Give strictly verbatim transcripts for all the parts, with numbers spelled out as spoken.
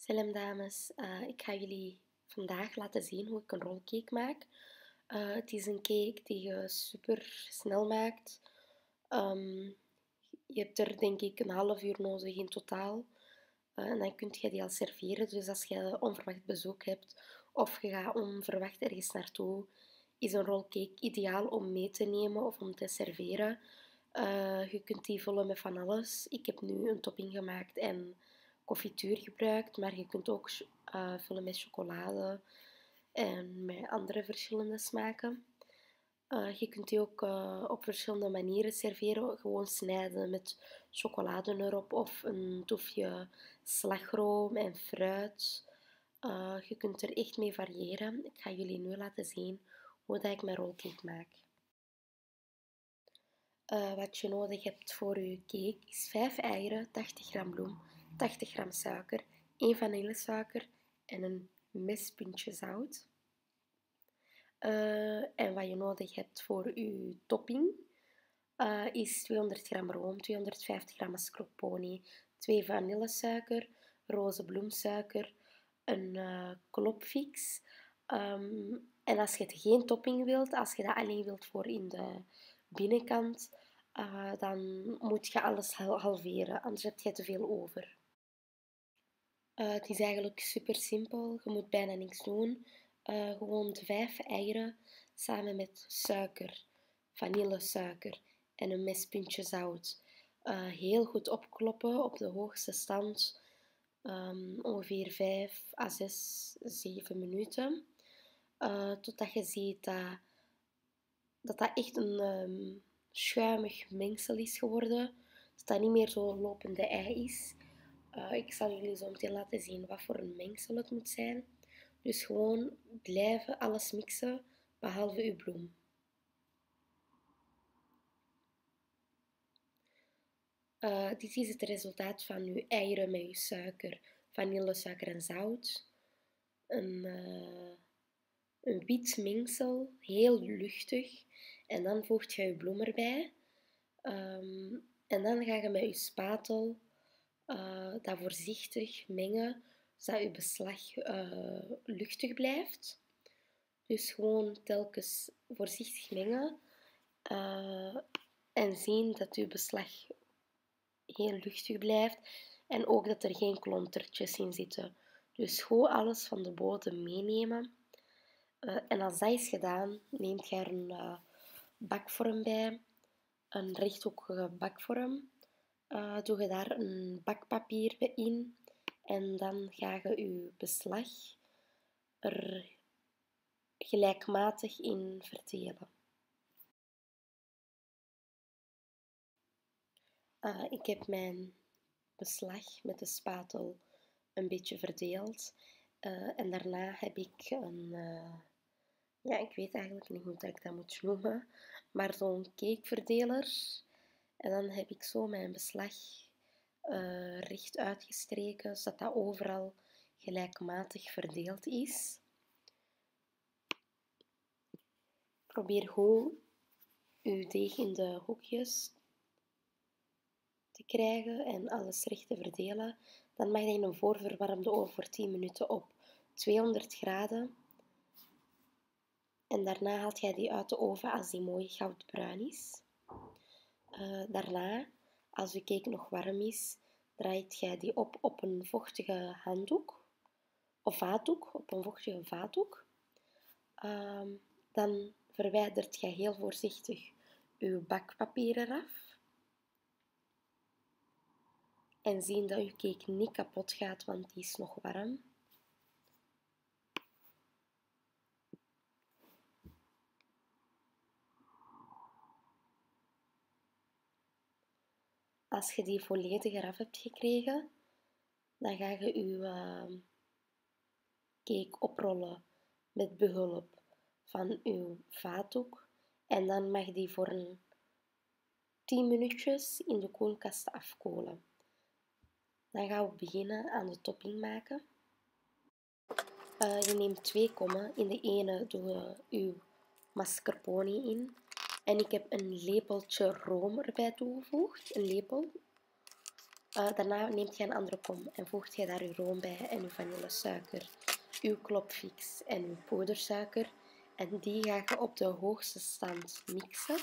Salam dames, Eh, ik ga jullie vandaag laten zien hoe ik een rollcake maak. Eh, het is een cake die je super snel maakt. Ehm, je hebt er denk ik een half uur nodig in totaal. Eh, en dan kun je die al serveren. Dus als je onverwacht bezoek hebt of je gaat onverwacht ergens naartoe, is een rollcake ideaal om mee te nemen of om te serveren. Eh, je kunt die vullen met van alles. Ik heb nu een topping gemaakt en confituur gebruikt, maar je kunt ook uh, vullen met chocolade en met andere verschillende smaken. Uh, je kunt die ook uh, op verschillende manieren serveren. Gewoon snijden met chocolade erop of een toefje slagroom en fruit. Uh, je kunt er echt mee variëren. Ik ga jullie nu laten zien hoe dat ik mijn rollcake maak. Uh, wat je nodig hebt voor je cake is vijf eieren, tachtig gram bloem, tachtig gram suiker, één vanillesuiker en een mespuntje zout. Uh, en wat je nodig hebt voor je topping uh, is tweehonderd gram room, tweehonderdvijftig gram mascarpone, twee vanillesuiker, roze bloemsuiker, een uh, klopfix. Um, en als je het geen topping wilt, als je dat alleen wilt voor in de binnenkant, uh, dan moet je alles halveren, anders heb je te veel over. Uh, het is eigenlijk super simpel. Je moet bijna niks doen. Uh, gewoon de vijf eieren samen met suiker, vanillesuiker en een mespuntje zout uh, heel goed opkloppen op de hoogste stand. Um, ongeveer vijf à zes, zeven minuten. Uh, totdat je ziet dat dat, dat echt een um, schuimig mengsel is geworden. Dat dat niet meer zo lopende ei is. Uh, ik zal jullie zo meteen laten zien wat voor een mengsel het moet zijn. Dus gewoon blijven alles mixen, behalve uw bloem. Uh, dit is het resultaat van uw eieren met uw suiker, vanillesuiker en zout. Een, uh, een wit mengsel, heel luchtig. En dan voegt je je bloem erbij. Um, en dan ga je met je spatel uh, dat voorzichtig mengen, zodat je beslag uh, luchtig blijft. Dus gewoon telkens voorzichtig mengen uh, en zien dat je beslag heel luchtig blijft en ook dat er geen klontertjes in zitten. Dus gewoon alles van de bodem meenemen. Uh, en als dat is gedaan, neemt je er een uh, bakvorm bij, een rechthoekige bakvorm. Uh, doe je daar een bakpapier in en dan ga je je beslag er gelijkmatig in verdelen. Uh, ik heb mijn beslag met de spatel een beetje verdeeld uh, en daarna heb ik een, uh, ja, ik weet eigenlijk niet hoe ik dat moet noemen, maar zo'n cakeverdeler. En dan heb ik zo mijn beslag uh, recht uitgestreken, zodat dat overal gelijkmatig verdeeld is. Probeer goed uw deeg in de hoekjes te krijgen en alles recht te verdelen. Dan mag je in een voorverwarmde oven voor tien minuten op tweehonderd graden. En daarna haalt jij die uit de oven als die mooi goudbruin is. Uh, daarna, als je cake nog warm is, draait jij die op op een vochtige handdoek of vaatdoek, op een vochtige vaatdoek. Uh, dan verwijdert je heel voorzichtig je bakpapier eraf. En zien dat je cake niet kapot gaat, want die is nog warm. Als je die volledig eraf hebt gekregen, dan ga je je uh, cake oprollen met behulp van je vaatdoek. En dan mag die voor een tien minuutjes in de koelkast afkoelen. Dan gaan we beginnen aan de topping maken. Uh, je neemt twee kommen. In de ene doe je je mascarpone in. En ik heb een lepeltje room erbij toegevoegd. Een lepel. Uh, daarna neemt je een andere kom en voegt je daar je room bij en je vanillesuiker, uw klopfix en uw poedersuiker. En die ga je op de hoogste stand mixen.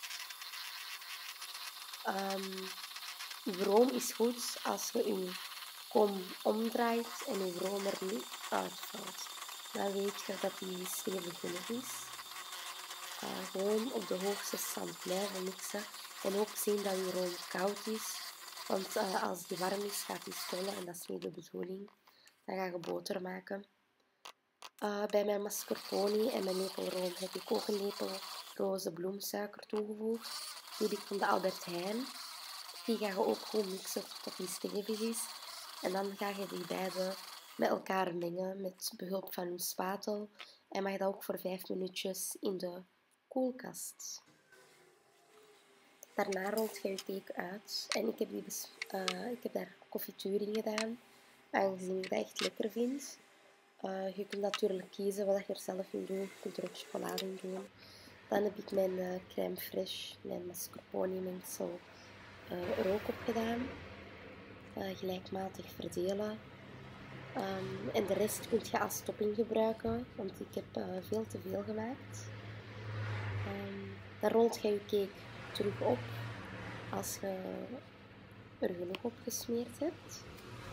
Um, uw room is goed als je uw kom omdraait en uw room er niet uitvalt. Dan weet je dat die stevig genoeg is. Uh, gewoon op de hoogste stand blijven mixen. En ook zien dat je room koud is. Want uh, als die warm is, gaat die stollen en dat is niet de bedoeling. Dan ga je boter maken. Uh, bij mijn mascarpone en mijn lepelroom heb ik ook een lepel roze bloemsuiker toegevoegd. Die heb ik van de Albert Heijn. Die ga je ook goed mixen tot die stevig is. En dan ga je die beide met elkaar mengen met behulp van een spatel. En mag je dat ook voor vijf minuutjes in de koelkast. Daarna rolt je je cake uit. En ik heb, die uh, ik heb daar confituur in gedaan, aangezien ik dat echt lekker vind. Uh, je kunt natuurlijk kiezen wat je er zelf in doet. Je kunt er ook chocolade in doen. Dan heb ik mijn uh, crème fraîche, mijn mascarpone mengsel, uh, er ook op gedaan. Uh, gelijkmatig verdelen. Um, en de rest kun je als topping gebruiken, want ik heb uh, veel te veel gemaakt. Um, dan rolt je je cake terug op als je er genoeg op gesmeerd hebt.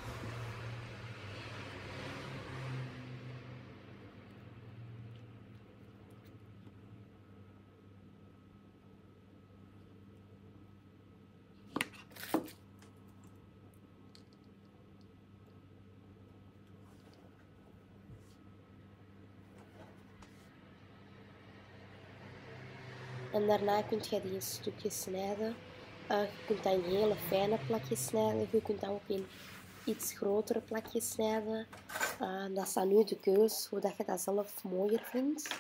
En daarna kun je die in stukjes snijden. Uh, je kunt dat in hele fijne plakjes snijden. Je kunt dat ook in iets grotere plakjes snijden. Uh, dat is aan u de keus, hoe dat je dat zelf mooier vindt.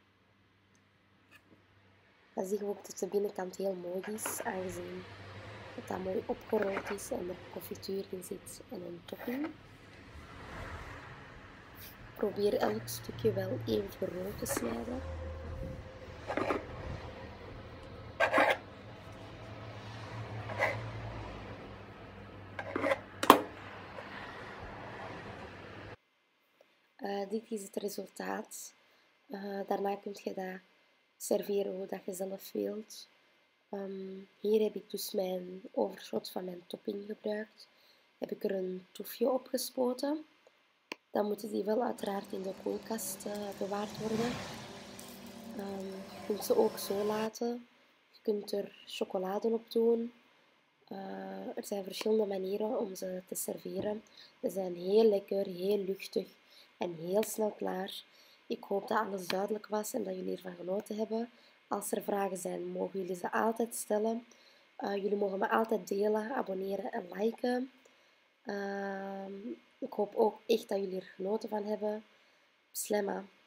Dan zie je ook dat de binnenkant heel mooi is, aangezien dat dat mooi opgerold is en er confituur in zit en een topping. Probeer elk stukje wel even groot te snijden. Uh, dit is het resultaat. Uh, daarna kun je dat serveren hoe dat je zelf wilt. Um, hier heb ik dus mijn overschot van mijn topping gebruikt. Heb ik er een toefje op gespoten. Dan moeten die wel uiteraard in de koelkast uh, bewaard worden. Um, je kunt ze ook zo laten. Je kunt er chocolade op doen. Uh, er zijn verschillende manieren om ze te serveren. Ze zijn heel lekker, heel luchtig en heel snel klaar. Ik hoop dat alles duidelijk was en dat jullie ervan genoten hebben. Als er vragen zijn, mogen jullie ze altijd stellen. Uh, jullie mogen me altijd delen, abonneren en liken. Uh, ik hoop ook echt dat jullie er genoten van hebben. Slema.